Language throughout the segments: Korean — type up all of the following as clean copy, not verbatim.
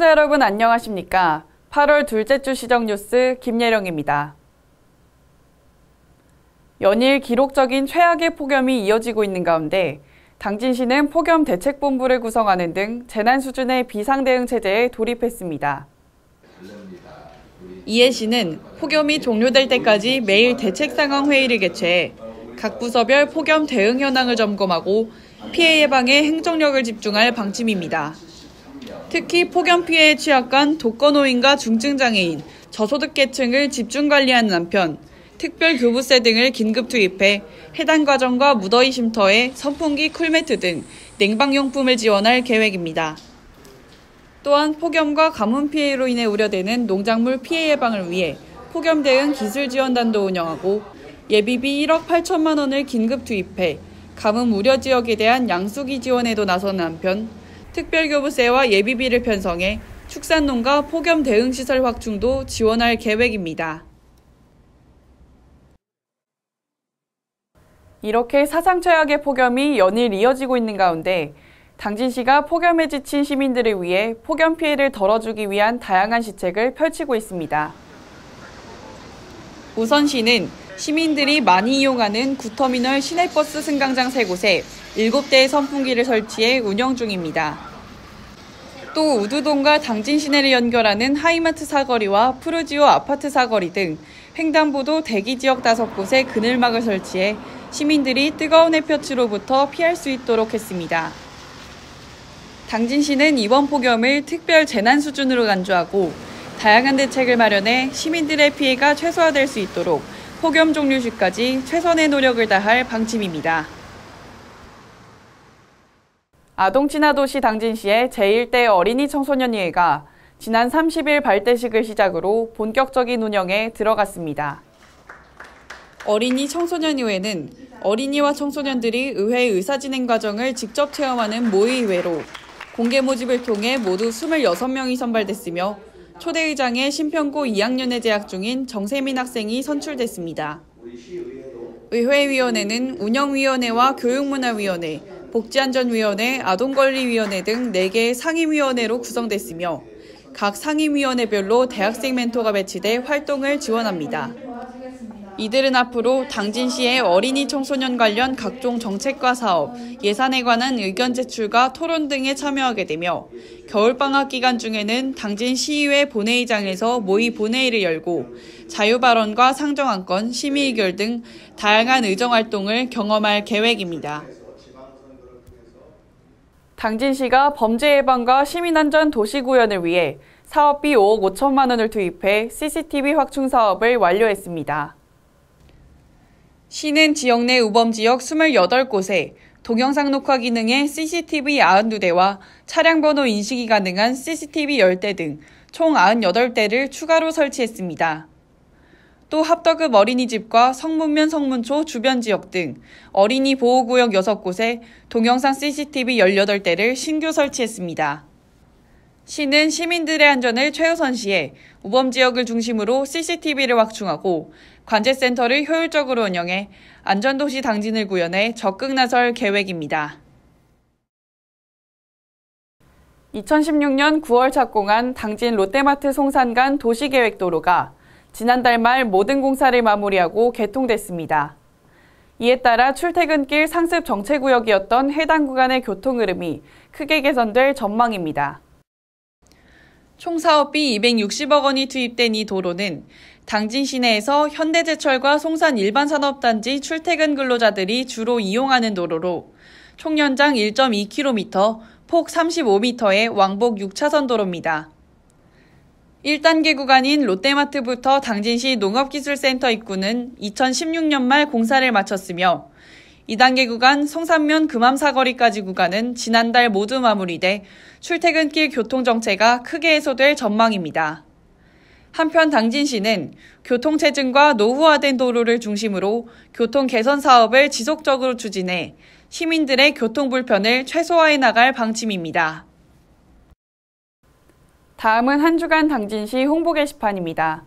시청자 여러분 안녕하십니까? 8월 둘째 주 시정뉴스 김예령입니다. 연일 기록적인 최악의 폭염이 이어지고 있는 가운데 당진시는 폭염대책본부를 구성하는 등 재난 수준의 비상대응 체제에 돌입했습니다. 이에 시는 폭염이 종료될 때까지 매일 대책상황 회의를 개최해 각 부서별 폭염 대응 현황을 점검하고 피해 예방에 행정력을 집중할 방침입니다. 특히 폭염 피해에 취약한 독거노인과 중증장애인, 저소득계층을 집중 관리하는 한편 특별교부세 등을 긴급 투입해 해당 과정과 무더위 쉼터에 선풍기, 쿨매트 등 냉방용품을 지원할 계획입니다. 또한 폭염과 가뭄 피해로 인해 우려되는 농작물 피해 예방을 위해 폭염 대응 기술지원단도 운영하고 예비비 1억 8천만 원을 긴급 투입해 가뭄 우려 지역에 대한 양수기 지원에도 나서는 한편 특별교부세와 예비비를 편성해 축산농가 폭염 대응시설 확충도 지원할 계획입니다. 이렇게 사상 최악의 폭염이 연일 이어지고 있는 가운데 당진시가 폭염에 지친 시민들을 위해 폭염 피해를 덜어주기 위한 다양한 시책을 펼치고 있습니다. 우선 시는 시민들이 많이 이용하는 구터미널 시내버스 승강장 3곳에 7대의 선풍기를 설치해 운영 중입니다. 또 우두동과 당진 시내를 연결하는 하이마트 사거리와 푸르지오 아파트 사거리 등 횡단보도 대기 지역 5곳에 그늘막을 설치해 시민들이 뜨거운 햇볕으로부터 피할 수 있도록 했습니다. 당진시는 이번 폭염을 특별 재난 수준으로 간주하고 다양한 대책을 마련해 시민들의 피해가 최소화될 수 있도록 폭염 종료 시까지 최선의 노력을 다할 방침입니다. 아동친화도시 당진시의 제1대 어린이 청소년위회가 지난 30일 발대식을 시작으로 본격적인 운영에 들어갔습니다. 어린이 청소년위회는 어린이와 청소년들이 의회 의사진행 과정을 직접 체험하는 모의회로 공개 모집을 통해 모두 26명이 선발됐으며 초대의장에 신평고 2학년에 재학 중인 정세민 학생이 선출됐습니다. 의회위원회는 운영위원회와 교육문화위원회, 복지안전위원회, 아동권리위원회 등 4개의 상임위원회로 구성됐으며 각 상임위원회별로 대학생 멘토가 배치돼 활동을 지원합니다. 이들은 앞으로 당진시의 어린이 청소년 관련 각종 정책과 사업, 예산에 관한 의견 제출과 토론 등에 참여하게 되며 겨울방학 기간 중에는 당진시의회 본회의장에서 모의 본회의를 열고 자유발언과 상정안건, 심의의결 등 다양한 의정활동을 경험할 계획입니다. 당진시가 범죄 예방과 시민안전 도시구현을 위해 사업비 5억 5천만 원을 투입해 CCTV 확충 사업을 완료했습니다. 시는 지역 내 우범지역 28곳에 동영상 녹화 기능의 CCTV 92대와 차량 번호 인식이 가능한 CCTV 10대 등 총 98대를 추가로 설치했습니다. 또 합덕읍 어린이집과 성문면 성문초 주변 지역 등 어린이 보호구역 6곳에 동영상 CCTV 18대를 신규 설치했습니다. 시는 시민들의 안전을 최우선시해 우범지역을 중심으로 CCTV를 확충하고 관제센터를 효율적으로 운영해 안전도시 당진을 구현해 적극 나설 계획입니다. 2016년 9월 착공한 당진 롯데마트 송산 간 도시계획도로가 지난달 말 모든 공사를 마무리하고 개통됐습니다. 이에 따라 출퇴근길 상습 정체구역이었던 해당 구간의 교통 흐름이 크게 개선될 전망입니다. 총 사업비 260억 원이 투입된 이 도로는 당진 시내에서 현대제철과 송산 일반산업단지 출퇴근 근로자들이 주로 이용하는 도로로 총 연장 1.2km, 폭 35m의 왕복 6차선 도로입니다. 1단계 구간인 롯데마트부터 당진시 농업기술센터 입구는 2016년 말 공사를 마쳤으며 2단계 구간 성산면 금암사거리까지 구간은 지난달 모두 마무리돼 출퇴근길 교통정체가 크게 해소될 전망입니다. 한편 당진시는 교통체증과 노후화된 도로를 중심으로 교통 개선 사업을 지속적으로 추진해 시민들의 교통 불편을 최소화해 나갈 방침입니다. 다음은 한 주간 당진시 홍보 게시판입니다.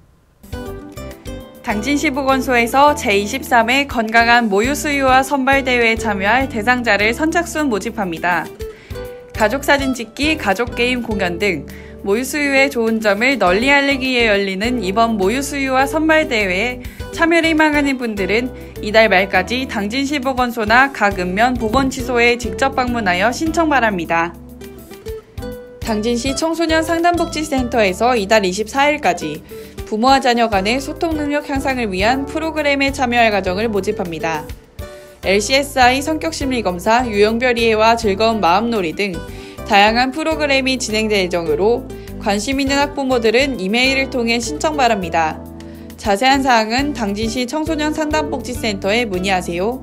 당진시 보건소에서 제23회 건강한 모유 수유와 선발대회에 참여할 대상자를 선착순 모집합니다. 가족사진 찍기, 가족게임 공연 등 모유 수유의 좋은 점을 널리 알리기 위해 열리는 이번 모유 수유와 선발 대회에 참여를 희망하는 분들은 이달 말까지 당진시 보건소나 각 읍면 보건치소에 직접 방문하여 신청 바랍니다. 당진시 청소년 상담복지센터에서 이달 24일까지 부모와 자녀 간의 소통 능력 향상을 위한 프로그램에 참여할 가정을 모집합니다. LCSI 성격심리검사, 유형별 이해와 즐거운 마음놀이 등 다양한 프로그램이 진행될 예정으로 관심 있는 학부모들은 이메일을 통해 신청 바랍니다. 자세한 사항은 당진시 청소년 상담복지센터에 문의하세요.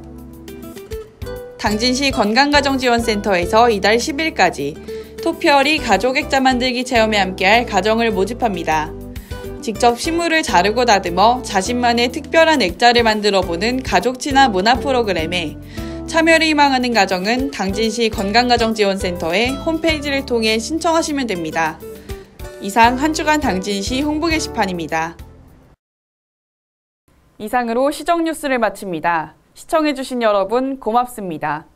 당진시 건강가정지원센터에서 이달 10일까지 토피어리 가족액자 만들기 체험에 함께할 가정을 모집합니다. 직접 식물을 자르고 다듬어 자신만의 특별한 액자를 만들어보는 가족 친화 문화 프로그램에 참여를 희망하는 가정은 당진시 건강가정지원센터의 홈페이지를 통해 신청하시면 됩니다. 이상 한 주간 당진시 홍보 게시판입니다. 이상으로 시정 뉴스를 마칩니다. 시청해주신 여러분 고맙습니다.